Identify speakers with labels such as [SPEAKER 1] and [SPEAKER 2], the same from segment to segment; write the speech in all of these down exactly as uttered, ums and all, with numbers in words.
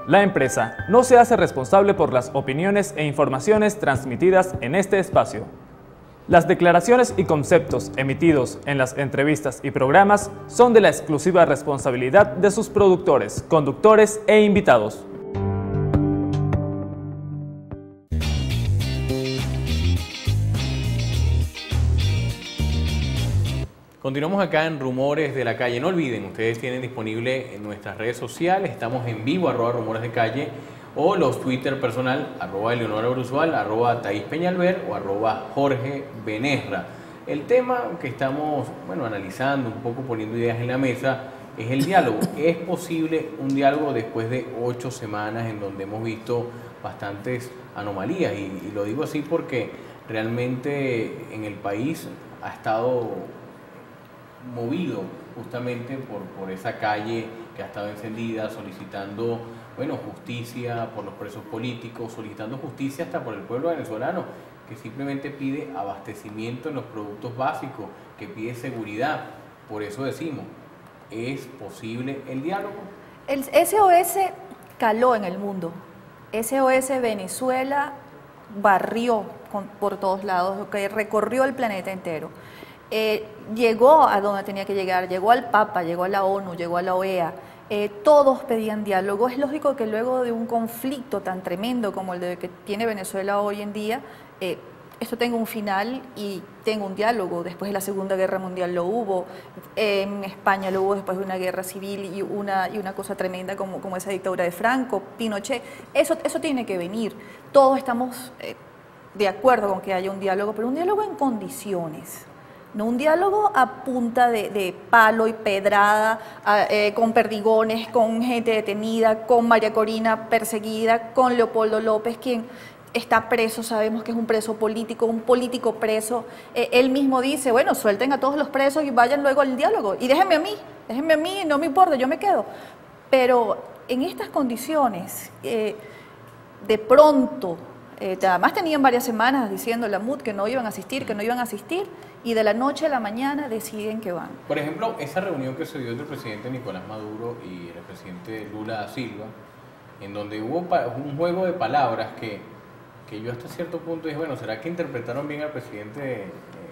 [SPEAKER 1] La empresa no se hace responsable por las opiniones e informaciones transmitidas en este espacio. Las declaraciones y conceptos emitidos en las entrevistas y programas son de la exclusiva responsabilidad de sus productores, conductores e invitados.
[SPEAKER 2] Continuamos acá en Rumores de la Calle. No olviden, ustedes tienen disponible en nuestras redes sociales, estamos en vivo, arroba Rumores de Calle, o los Twitter personal, arroba Eleonora Brusual, arroba Thais Peñalver o arroba Jorge Benesra. El tema que estamos, bueno, analizando, un poco poniendo ideas en la mesa, es el diálogo. ¿Es posible un diálogo después de ocho semanas en donde hemos visto bastantes anomalías? Y, y lo digo así porque realmente en el país ha estado movido justamente por, por esa calle que ha estado encendida, solicitando, bueno, justicia por los presos políticos, solicitando justicia hasta por el pueblo venezolano, que simplemente pide abastecimiento en los productos básicos, que pide seguridad. Por eso decimos, ¿es posible el diálogo?
[SPEAKER 3] El S O S caló en el mundo. S O S Venezuela barrió con, por todos lados, que recorrió el planeta entero. Eh, llegó a donde tenía que llegar, llegó al Papa, llegó a la ONU, llegó a la O E A, eh, todos pedían diálogo. Es lógico que luego de un conflicto tan tremendo como el de que tiene Venezuela hoy en día, eh, esto tenga un final y tenga un diálogo. Después de la Segunda Guerra Mundial lo hubo, en España lo hubo después de una guerra civil y una, y una cosa tremenda como, como esa dictadura de Franco, Pinochet. Eso, eso tiene que venir. Todos estamos eh, de acuerdo con que haya un diálogo, pero un diálogo en condiciones. No un diálogo a punta de, de palo y pedrada, a, eh, con perdigones, con gente detenida, con María Corina perseguida, con Leopoldo López, quien está preso, sabemos que es un preso político, un político preso. Eh, él mismo dice, bueno, suelten a todos los presos y vayan luego al diálogo. Y déjenme a mí, déjenme a mí, no me importa, yo me quedo. Pero en estas condiciones, eh, de pronto, eh, además tenían varias semanas diciendo la M U D que no iban a asistir, que no iban a asistir, y de la noche a la mañana deciden que van.
[SPEAKER 2] Por ejemplo, esa reunión que se dio entre el presidente Nicolás Maduro y el presidente Lula da Silva, en donde hubo un juego de palabras que, que yo hasta cierto punto dije, bueno, ¿será que interpretaron bien al presidente eh,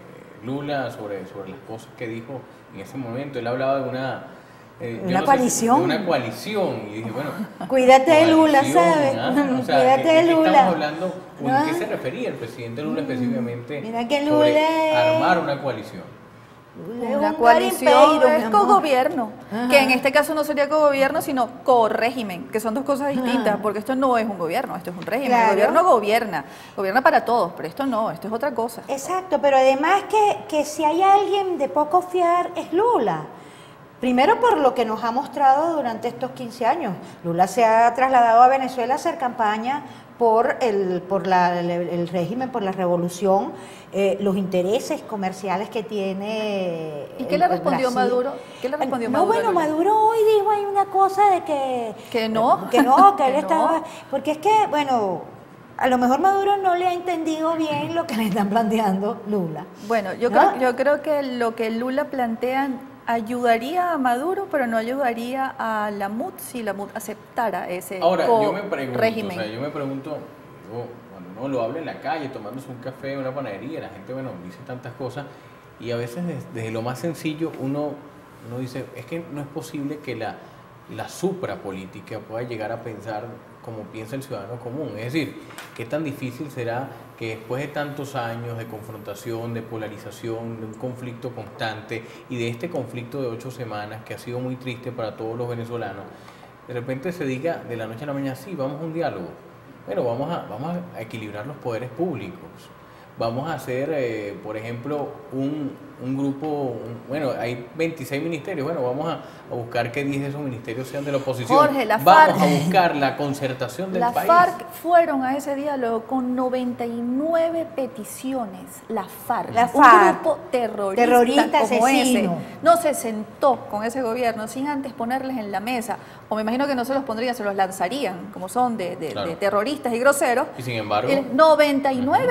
[SPEAKER 2] Lula sobre, sobre las cosas que dijo en ese momento? Él hablaba de una... Eh,
[SPEAKER 4] una
[SPEAKER 2] no
[SPEAKER 4] coalición.
[SPEAKER 2] Si, de una coalición. Y dije, bueno...
[SPEAKER 4] Cuídate de Lula, ¿sabes?
[SPEAKER 2] ¿Ah? O sea,
[SPEAKER 4] Cuídate
[SPEAKER 2] ¿qué,
[SPEAKER 4] de
[SPEAKER 2] qué
[SPEAKER 4] Lula.
[SPEAKER 2] estamos hablando? ¿En
[SPEAKER 4] ¿No?
[SPEAKER 2] qué se refería el presidente Lula específicamente?
[SPEAKER 4] Mira que
[SPEAKER 2] sobre
[SPEAKER 4] Lula
[SPEAKER 2] armar una coalición.
[SPEAKER 4] Lula
[SPEAKER 3] Una
[SPEAKER 4] un
[SPEAKER 3] coalición
[SPEAKER 4] garimpero,
[SPEAKER 3] es
[SPEAKER 4] mi amor.
[SPEAKER 3] cogobierno,
[SPEAKER 4] Ajá.
[SPEAKER 3] que en este caso no sería cogobierno, sino corrégimen, que son dos cosas distintas,
[SPEAKER 4] Ajá.
[SPEAKER 3] porque esto no es un gobierno, esto es un régimen.
[SPEAKER 4] Claro.
[SPEAKER 3] El gobierno gobierna, gobierna para todos, pero esto no, esto es otra cosa.
[SPEAKER 4] Exacto, pero además que, que si hay alguien de poco fiar es Lula. Primero por lo que nos ha mostrado durante estos quince años. Lula se ha trasladado a Venezuela a hacer campaña por el, por la, el, el régimen, por la revolución, eh, los intereses comerciales que tiene.
[SPEAKER 3] ¿Y qué
[SPEAKER 4] el,
[SPEAKER 3] le
[SPEAKER 4] el
[SPEAKER 3] respondió
[SPEAKER 4] Brasil.
[SPEAKER 3] Maduro? ¿Qué le respondió
[SPEAKER 4] no,
[SPEAKER 3] Maduro?
[SPEAKER 4] bueno, Maduro hoy dijo hay una cosa de que...
[SPEAKER 3] Que no.
[SPEAKER 4] Que no, que él
[SPEAKER 3] Que
[SPEAKER 4] estaba...
[SPEAKER 3] no.
[SPEAKER 4] Porque es que, bueno... A lo mejor Maduro no le ha entendido bien lo que le están planteando Lula.
[SPEAKER 3] Bueno, yo,
[SPEAKER 4] ¿No?
[SPEAKER 3] creo, yo creo que lo que Lula plantea ayudaría a Maduro, pero no ayudaría a la M U D si la M U D aceptara ese
[SPEAKER 2] Ahora, yo me pregunto,
[SPEAKER 3] régimen.
[SPEAKER 2] o sea, yo me pregunto, digo, cuando uno lo habla en la calle, tomándose un café en una panadería, la gente, bueno, dice tantas cosas, y a veces desde, desde lo más sencillo uno, uno dice, es que no es posible que la, la suprapolítica pueda llegar a pensar como piensa el ciudadano común. Es decir, ¿qué tan difícil será que después de tantos años de confrontación, de polarización, de un conflicto constante y de este conflicto de ocho semanas que ha sido muy triste para todos los venezolanos, de repente se diga de la noche a la mañana, sí, vamos a un diálogo, bueno, vamos a, vamos a equilibrar los poderes públicos, vamos a hacer, eh, por ejemplo, un, un grupo, un, bueno, hay veintiséis ministerios, bueno, vamos a, a buscar que diez de esos ministerios sean de la oposición.
[SPEAKER 3] Jorge, la
[SPEAKER 2] vamos
[SPEAKER 3] FARC,
[SPEAKER 2] a buscar la concertación del
[SPEAKER 3] la
[SPEAKER 2] país.
[SPEAKER 3] FARC fueron a ese diálogo con noventa y nueve peticiones. La FARC,
[SPEAKER 4] La
[SPEAKER 3] un
[SPEAKER 4] FARC,
[SPEAKER 3] grupo terrorista,
[SPEAKER 4] terrorista,
[SPEAKER 3] como
[SPEAKER 4] asesino.
[SPEAKER 3] ese, no se sentó con ese gobierno sin antes ponerles en la mesa, o me imagino que no se los pondrían, se los lanzarían, como son de, de,
[SPEAKER 2] Claro.
[SPEAKER 3] de terroristas y groseros.
[SPEAKER 2] Y sin embargo,
[SPEAKER 3] El noventa y nueve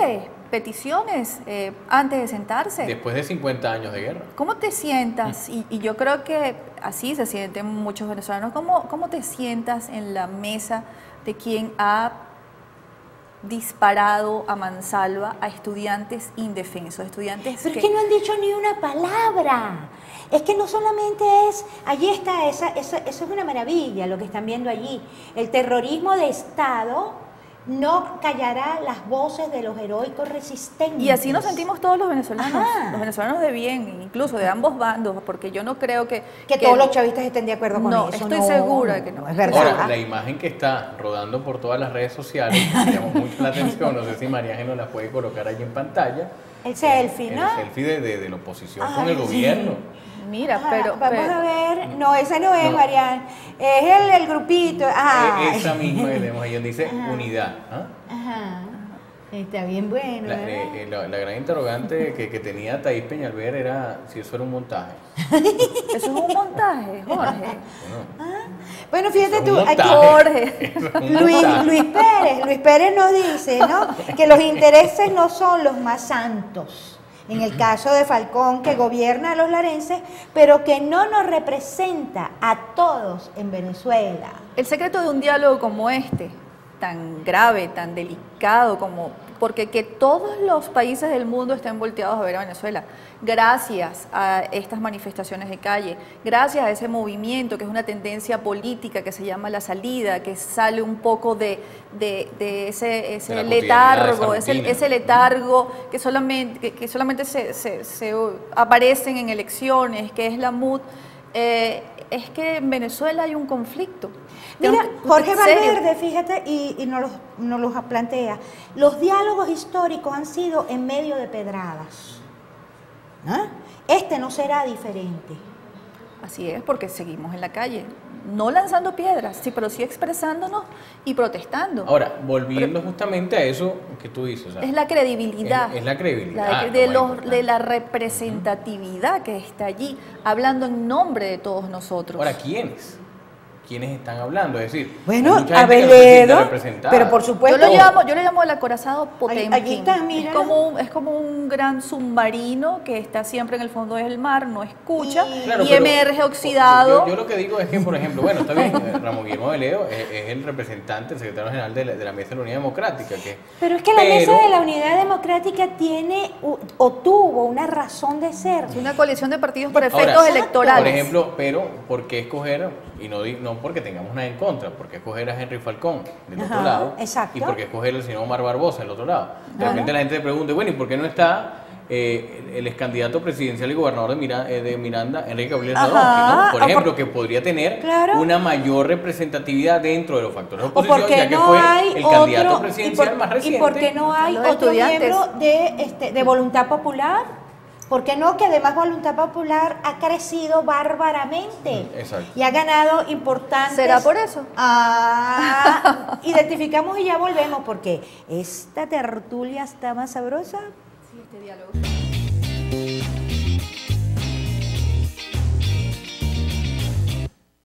[SPEAKER 3] peticiones eh, antes de sentarse.
[SPEAKER 2] Después de cincuenta años de guerra.
[SPEAKER 3] ¿Cómo te sientas? Y, y yo creo que así se sienten muchos venezolanos. ¿Cómo, cómo te sientas en la mesa de quien ha disparado a mansalva a estudiantes indefensos, estudiantes
[SPEAKER 4] Pero
[SPEAKER 3] que...
[SPEAKER 4] es que no han dicho ni una palabra. Es que no solamente es, allí está, esa, esa, eso es una maravilla lo que están viendo allí. El terrorismo de Estado no callará las voces de los heroicos resistentes.
[SPEAKER 3] Y así nos sentimos todos los venezolanos,
[SPEAKER 4] Ajá.
[SPEAKER 3] los venezolanos de bien, incluso de ambos bandos, porque yo no creo que...
[SPEAKER 4] Que, que todos los chavistas estén de acuerdo con
[SPEAKER 3] no,
[SPEAKER 4] eso.
[SPEAKER 3] estoy
[SPEAKER 4] no,
[SPEAKER 3] segura de que no.
[SPEAKER 4] Es verdad.
[SPEAKER 2] Ahora, la imagen que está rodando por todas las redes sociales, me llamó mucho la atención, no sé si María Ángel nos la puede colocar ahí en pantalla.
[SPEAKER 4] El selfie,
[SPEAKER 2] el,
[SPEAKER 4] ¿no?
[SPEAKER 2] El selfie de, de, de la oposición
[SPEAKER 4] Ay,
[SPEAKER 2] con el
[SPEAKER 4] sí.
[SPEAKER 2] gobierno.
[SPEAKER 3] Mira,
[SPEAKER 4] Ajá,
[SPEAKER 3] pero...
[SPEAKER 4] vamos
[SPEAKER 3] pero-
[SPEAKER 4] a ver. No, esa no es,
[SPEAKER 2] No.
[SPEAKER 4] Marian. Es el, el grupito. Ajá.
[SPEAKER 2] Eh, Esa misma que tenemos ahí, donde dice
[SPEAKER 4] Ajá.
[SPEAKER 2] unidad. ¿Ah?
[SPEAKER 4] Ajá. Está bien bueno.
[SPEAKER 2] La,
[SPEAKER 4] ¿verdad?
[SPEAKER 2] eh, eh, la- la gran interrogante que, que tenía Thaís Peñalver era si eso era un montaje.
[SPEAKER 3] Eso es un montaje, Jorge.
[SPEAKER 2] Bueno,
[SPEAKER 4] Bueno, fíjate
[SPEAKER 2] eso es un
[SPEAKER 4] tú, aquí
[SPEAKER 2] montaje.
[SPEAKER 3] Jorge.
[SPEAKER 2] Eso es un
[SPEAKER 4] Luis,
[SPEAKER 2] montaje.
[SPEAKER 4] Luis Pérez, Luis Pérez nos dice, ¿no? Que los intereses no son los más santos. En el caso de Falcón, que gobierna a los larenses, pero que no nos representa a todos en Venezuela.
[SPEAKER 3] El secreto de un diálogo como este, tan grave, tan delicado como... Porque que todos los países del mundo estén volteados a ver a Venezuela, gracias a estas manifestaciones de calle, gracias a ese movimiento que es una tendencia política que se llama La Salida, que sale un poco de, de, de ese, ese
[SPEAKER 2] De la cotidianidad, de
[SPEAKER 3] letargo,
[SPEAKER 2] esa
[SPEAKER 3] ese,
[SPEAKER 2] rutina.
[SPEAKER 3] ese letargo que solamente, que, que solamente se, se, se aparecen en elecciones, que es la M U D. Eh, es que en Venezuela hay un conflicto.
[SPEAKER 4] Mira,
[SPEAKER 3] Un-
[SPEAKER 4] Jorge
[SPEAKER 3] en serio.
[SPEAKER 4] Valverde, fíjate, y, y nos, los, nos los plantea, los diálogos históricos han sido en medio de pedradas. ¿Ah? Este no será diferente.
[SPEAKER 3] Así es, porque seguimos en la calle, no lanzando piedras, sí, pero sí expresándonos y protestando.
[SPEAKER 2] Ahora, volviendo justamente a eso que tú dices. o sea,
[SPEAKER 3] es la credibilidad.
[SPEAKER 2] Es, es la credibilidad.
[SPEAKER 3] La de,
[SPEAKER 2] lo
[SPEAKER 3] de
[SPEAKER 2] más
[SPEAKER 3] los-
[SPEAKER 2] importante.
[SPEAKER 3] de la representatividad que está allí, hablando en nombre de todos nosotros.
[SPEAKER 2] Ahora, ¿quiénes? ¿Quiénes están hablando? Es decir,
[SPEAKER 4] Bueno,
[SPEAKER 2] hay mucha gente que no se siente
[SPEAKER 4] Abeledo,
[SPEAKER 2] representada.
[SPEAKER 4] pero por
[SPEAKER 3] yo
[SPEAKER 4] supuesto...
[SPEAKER 3] lo llamo, yo le llamo el acorazado Potemkin.
[SPEAKER 4] allí está,
[SPEAKER 3] es,
[SPEAKER 4] míralo.
[SPEAKER 3] como un, es como un gran submarino que está siempre en el fondo del mar, no escucha
[SPEAKER 4] Y-
[SPEAKER 3] y,
[SPEAKER 2] Claro, pero
[SPEAKER 3] emerge oxidado.
[SPEAKER 2] Yo, yo lo que digo es que, por ejemplo, bueno, está bien, eh, Ramón Guillermo Abeledo es, es el representante, el secretario general de la, de la Mesa de la Unidad Democrática. Que,
[SPEAKER 4] Pero es que la
[SPEAKER 2] pero-
[SPEAKER 4] Mesa de la Unidad Democrática tiene u- o tuvo una razón de ser.
[SPEAKER 3] Es una coalición de partidos por
[SPEAKER 2] Ahora,
[SPEAKER 3] efectos electorales.
[SPEAKER 2] Por ejemplo, pero ¿por qué escoger, y no, di- no porque tengamos nada en contra, por qué escoger a Henry Falcón del
[SPEAKER 4] Ajá,
[SPEAKER 2] otro lado?
[SPEAKER 4] exacto.
[SPEAKER 2] Y por qué escoger al señor Omar Barbosa del otro lado. De
[SPEAKER 4] Claro.
[SPEAKER 2] repente la gente se pregunta, bueno, ¿y por qué no está eh, el, el ex candidato presidencial y gobernador de, Mira- eh, de Miranda, Enrique Gabriel
[SPEAKER 4] Ajá,
[SPEAKER 2] Radonsky, ¿no? Por
[SPEAKER 4] o
[SPEAKER 2] ejemplo,
[SPEAKER 4] por-
[SPEAKER 2] que podría tener
[SPEAKER 4] Claro.
[SPEAKER 2] una mayor representatividad dentro de los factores de
[SPEAKER 4] ¿O por
[SPEAKER 2] oposición,
[SPEAKER 4] qué
[SPEAKER 2] ya que
[SPEAKER 4] no
[SPEAKER 2] fue
[SPEAKER 4] hay
[SPEAKER 2] el candidato
[SPEAKER 4] otro, y
[SPEAKER 2] presidencial
[SPEAKER 4] por,
[SPEAKER 2] más
[SPEAKER 4] y
[SPEAKER 2] reciente.
[SPEAKER 4] por qué no hay
[SPEAKER 3] Los
[SPEAKER 4] otro
[SPEAKER 3] estudiantes.
[SPEAKER 4] miembro de, este, de Voluntad Popular? ¿Por qué no? Que además Voluntad Popular ha crecido bárbaramente
[SPEAKER 2] Exacto.
[SPEAKER 4] y ha ganado importantes...
[SPEAKER 3] ¿Será por eso?
[SPEAKER 4] Ah, identificamos y ya volvemos porque esta tertulia está más sabrosa.
[SPEAKER 3] Sí, este diálogo.